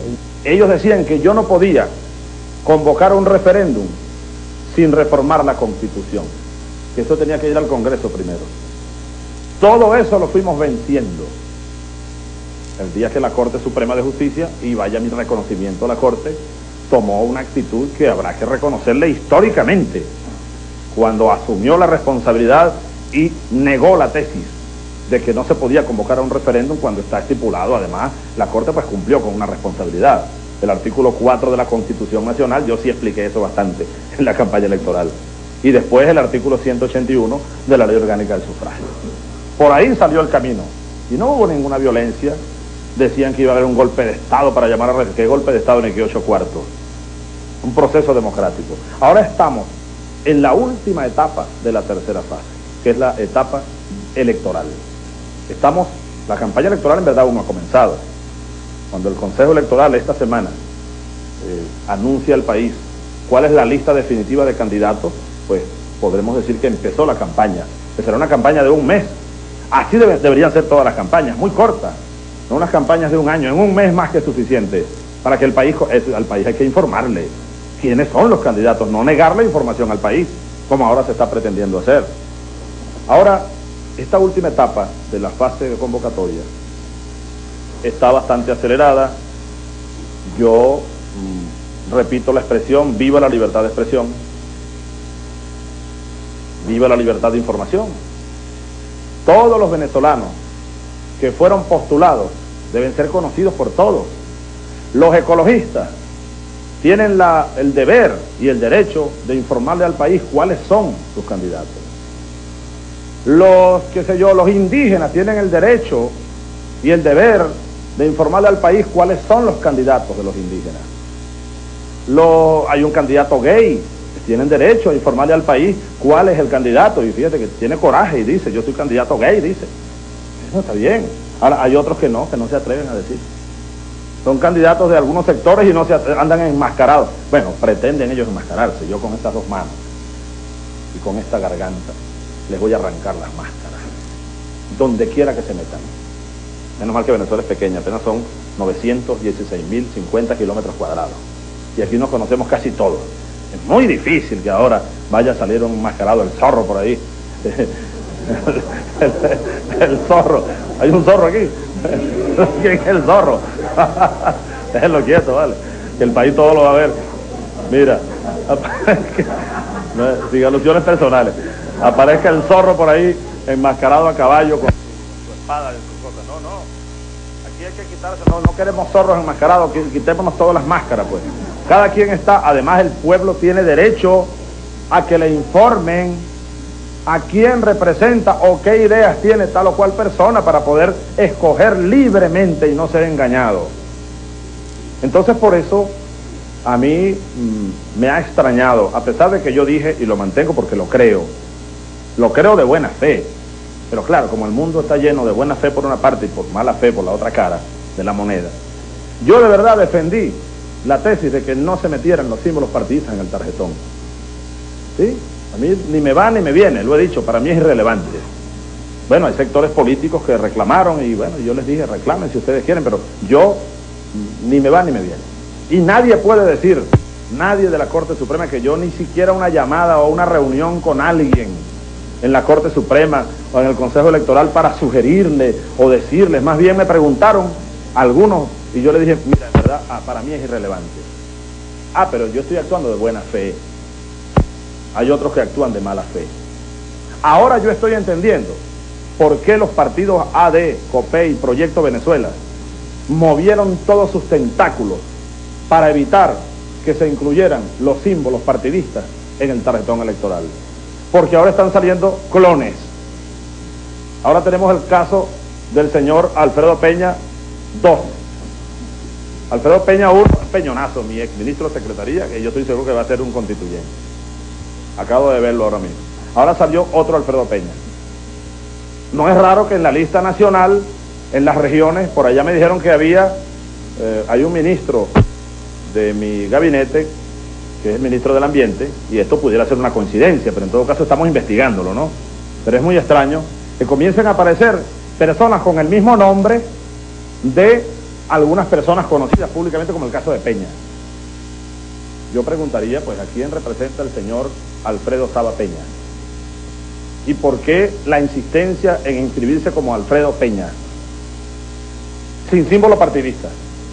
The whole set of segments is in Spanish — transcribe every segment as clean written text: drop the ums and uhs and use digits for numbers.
Ellos decían que yo no podía convocar un referéndum sin reformar la Constitución, que eso tenía que ir al Congreso primero. Todo eso lo fuimos venciendo. El día que la Corte Suprema de Justicia, y vaya mi reconocimiento a la Corte, tomó una actitud que habrá que reconocerle históricamente, cuando asumió la responsabilidad y negó la tesis de que no se podía convocar a un referéndum cuando está estipulado. Además, la Corte pues cumplió con una responsabilidad. El artículo 4 de la Constitución Nacional, yo sí expliqué eso bastante en la campaña electoral. Y después el artículo 181 de la Ley Orgánica del Sufragio. Por ahí salió el camino. Y no hubo ninguna violencia. Decían que iba a haber un golpe de Estado para llamar a... ¿Qué golpe de Estado ni qué 8 cuartos? Un proceso democrático. Ahora estamos en la última etapa de la tercera fase, que es la etapa electoral. La campaña electoral en verdad aún no ha comenzado. Cuando el Consejo Electoral esta semana anuncia al país cuál es la lista definitiva de candidatos, pues podremos decir que empezó la campaña, que será una campaña de un mes. Así deberían ser todas las campañas, muy cortas, no unas campañas de un año, en un mes más que suficiente, para que al país hay que informarle quiénes son los candidatos, no negarle información al país, como ahora se está pretendiendo hacer. Ahora, esta última etapa de la fase de convocatoria está bastante acelerada. Yo repito la expresión: viva la libertad de expresión, viva la libertad de información. Todos los venezolanos que fueron postulados deben ser conocidos por todos. Los ecologistas tienen el deber y el derecho de informarle al país cuáles son sus candidatos. Los indígenas tienen el derecho y el deber de informarle al país cuáles son los candidatos de los indígenas. Hay un candidato gay, tienen derecho a informarle al país cuál es el candidato, y fíjate que tiene coraje y dice: yo soy candidato gay, dice. Eso está bien. Ahora hay otros que no se atreven a decir. Son candidatos de algunos sectores y no andan enmascarados. Bueno, pretenden ellos enmascararse. Yo con estas dos manos y con esta garganta les voy a arrancar las máscaras, donde quiera que se metan. Menos mal que Venezuela es pequeña, apenas son 916.050 kilómetros cuadrados. Y aquí nos conocemos casi todos. Es muy difícil que ahora vaya a salir un enmascarado, el zorro por ahí. El zorro. Hay un zorro aquí. ¿Quién es el zorro? Déjenlo quieto, vale. Que el país todo lo va a ver. Mira, sin alusiones personales. Aparezca el zorro por ahí, enmascarado a caballo con su espada y sus cosas. No. Aquí hay que quitarse. No queremos zorros enmascarados. Quitémonos todas las máscaras, pues. Cada quien está. Además, el pueblo tiene derecho a que le informen a quién representa o qué ideas tiene tal o cual persona, para poder escoger libremente y no ser engañado. Entonces, por eso a mí me ha extrañado, a pesar de que yo dije, y lo mantengo porque lo creo de buena fe, pero claro, como el mundo está lleno de buena fe por una parte y por mala fe por la otra cara de la moneda, yo de verdad defendí la tesis de que no se metieran los símbolos partidistas en el tarjetón. ¿Sí? A mí ni me va ni me viene, lo he dicho, para mí es irrelevante. Bueno, hay sectores políticos que reclamaron y bueno, yo les dije: reclamen si ustedes quieren, pero yo ni me va ni me viene. Y nadie puede decir, nadie de la Corte Suprema, que yo ni siquiera una llamada o una reunión con alguien en la Corte Suprema o en el Consejo Electoral para sugerirle o decirles. Más bien me preguntaron algunos y yo les dije: mira, en verdad, para mí es irrelevante. Pero yo estoy actuando de buena fe. Hay otros que actúan de mala fe. Ahora yo estoy entendiendo por qué los partidos AD, COPEI y Proyecto Venezuela movieron todos sus tentáculos para evitar que se incluyeran los símbolos partidistas en el tarjetón electoral. Porque ahora están saliendo clones. Ahora tenemos el caso del señor Alfredo Peña II. Alfredo Peña I, Peñonazo, mi ex ministro de Secretaría, que yo estoy seguro que va a ser un constituyente. Acabo de verlo ahora mismo. Ahora salió otro Alfredo Peña. No es raro que en la lista nacional, en las regiones, por allá me dijeron que hay un ministro de mi gabinete, que es el ministro del Ambiente, y esto pudiera ser una coincidencia, pero en todo caso estamos investigándolo, ¿no? Pero es muy extraño que comiencen a aparecer personas con el mismo nombre de algunas personas conocidas públicamente, como el caso de Peña. Yo preguntaría, pues, ¿a quién representa el señor Alfredo Saba Peña? ¿Y por qué la insistencia en inscribirse como Alfredo Peña, sin símbolo partidista?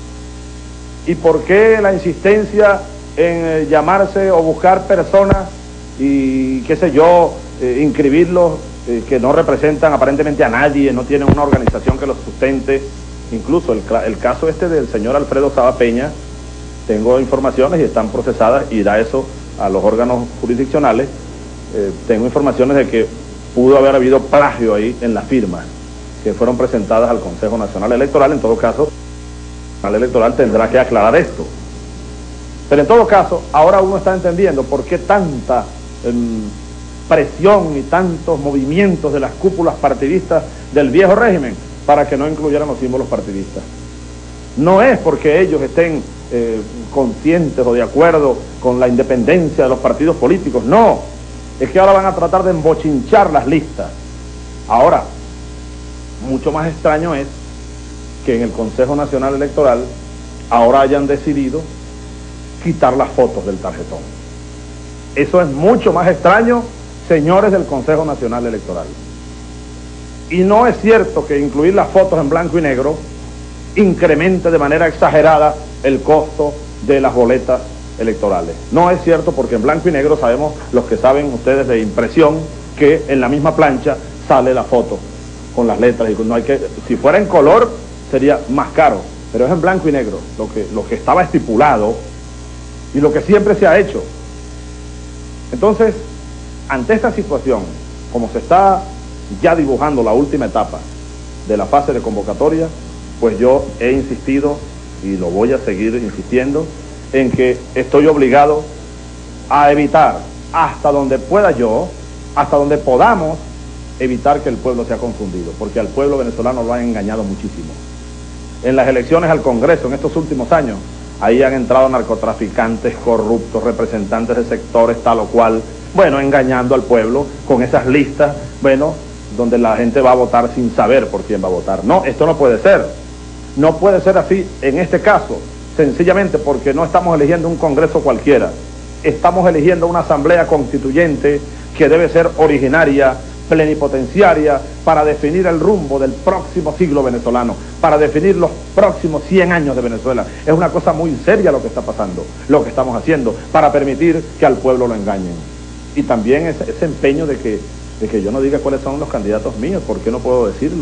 ¿Y por qué la insistencia en llamarse o buscar personas y, qué sé yo, inscribirlos que no representan aparentemente a nadie, no tienen una organización que los sustente? Incluso el caso del señor Alfredo Saba Peña, tengo informaciones y están procesadas, y da eso a los órganos jurisdiccionales. Tengo informaciones de que pudo haber habido plagio ahí en las firmas que fueron presentadas al Consejo Nacional Electoral. En todo caso, el Nacional Electoral tendrá que aclarar esto. Pero en todo caso, ahora uno está entendiendo por qué tanta presión y tantos movimientos de las cúpulas partidistas del viejo régimen para que no incluyeran los símbolos partidistas. No es porque ellos estén conscientes o de acuerdo con la independencia de los partidos políticos, no. Es que ahora van a tratar de embochinchar las listas. Ahora, mucho más extraño es que en el Consejo Nacional Electoral ahora hayan decidido quitar las fotos del tarjetón. Eso es mucho más extraño, señores del Consejo Nacional Electoral. Y no es cierto que incluir las fotos en blanco y negro incremente de manera exagerada el costo de las boletas electorales. No es cierto, porque en blanco y negro sabemos, los que saben ustedes de impresión, que en la misma plancha sale la foto con las letras, y no hay que, si fuera en color sería más caro, pero es en blanco y negro, lo que estaba estipulado y lo que siempre se ha hecho. Entonces, ante esta situación, como se está ya dibujando la última etapa de la fase de convocatoria, pues yo he insistido y lo voy a seguir insistiendo en que estoy obligado a evitar, hasta donde pueda yo, hasta donde podamos evitar que el pueblo sea confundido, porque al pueblo venezolano lo han engañado muchísimo. En las elecciones al Congreso en estos últimos años, ahí han entrado narcotraficantes, corruptos, representantes de sectores tal o cual, bueno, engañando al pueblo con esas listas, bueno, donde la gente va a votar sin saber por quién va a votar. No, esto no puede ser. No puede ser así en este caso, sencillamente porque no estamos eligiendo un Congreso cualquiera. Estamos eligiendo una Asamblea Constituyente que debe ser originaria, plenipotenciaria, para definir el rumbo del próximo siglo venezolano, para definir los próximos 100 años de Venezuela. Es una cosa muy seria lo que está pasando, lo que estamos haciendo, para permitir que al pueblo lo engañen. Y también ese empeño de que yo no diga cuáles son los candidatos míos. ¿Por qué no puedo decirlo?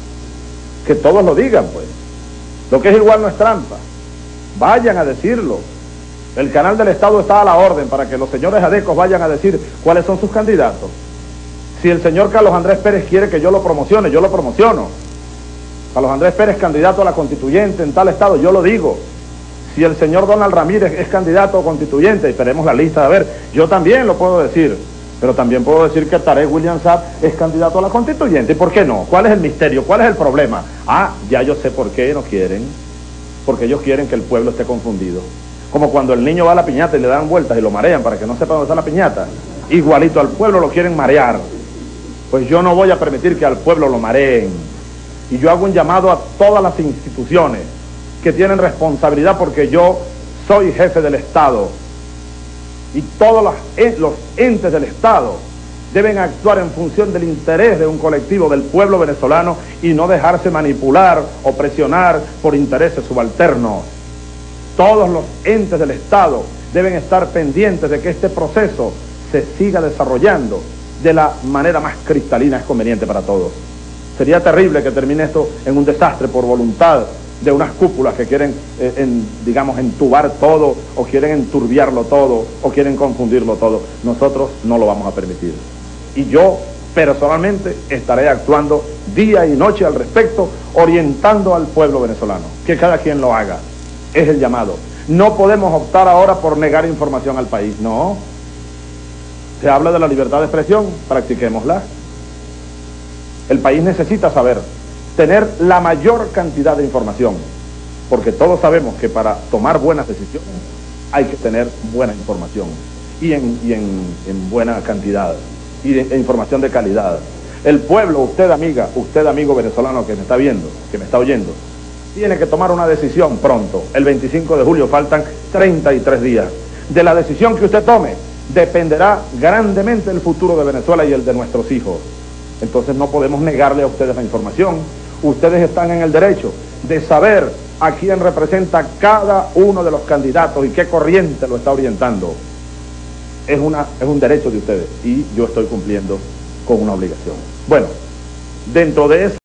Que todos lo digan, pues. Lo que es igual no es trampa. Vayan a decirlo. El canal del Estado está a la orden para que los señores adecos vayan a decir cuáles son sus candidatos. Si el señor Carlos Andrés Pérez quiere que yo lo promocione, yo lo promociono. Carlos Andrés Pérez, candidato a la constituyente en tal estado, yo lo digo. Si el señor Donald Ramírez es candidato a constituyente, esperemos la lista, a ver, yo también lo puedo decir. Pero también puedo decir que Tarek William Saab es candidato a la constituyente. ¿Y por qué no? ¿Cuál es el misterio? ¿Cuál es el problema? Ah, ya yo sé por qué no quieren. Porque ellos quieren que el pueblo esté confundido. Como cuando el niño va a la piñata y le dan vueltas y lo marean para que no sepa dónde está la piñata. Igualito al pueblo lo quieren marear. Pues yo no voy a permitir que al pueblo lo mareen. Y yo hago un llamado a todas las instituciones que tienen responsabilidad, porque yo soy jefe del Estado. Y todos los entes del Estado deben actuar en función del interés de un colectivo del pueblo venezolano y no dejarse manipular o presionar por intereses subalternos. Todos los entes del Estado deben estar pendientes de que este proceso se siga desarrollando de la manera más cristalina conveniente para todos. Sería terrible que termine esto en un desastre por voluntad de unas cúpulas que quieren, digamos, entubar todo, o quieren enturbiarlo todo, o quieren confundirlo todo. Nosotros no lo vamos a permitir. Y yo, personalmente, estaré actuando día y noche al respecto, orientando al pueblo venezolano. Que cada quien lo haga. Es el llamado. No podemos optar ahora por negar información al país. No. Se habla de la libertad de expresión, practiquémosla. El país necesita saber, tener la mayor cantidad de información, porque todos sabemos que para tomar buenas decisiones hay que tener buena información y en buena cantidad y de información de calidad. El pueblo, usted amiga, usted amigo venezolano que me está viendo, que me está oyendo, tiene que tomar una decisión pronto. El 25 de julio faltan 33 días. De la decisión que usted tome dependerá grandemente el futuro de Venezuela y el de nuestros hijos. Entonces no podemos negarle a ustedes la información. Ustedes están en el derecho de saber a quién representa cada uno de los candidatos y qué corriente lo está orientando. Es un derecho de ustedes y yo estoy cumpliendo con una obligación. Bueno, dentro de eso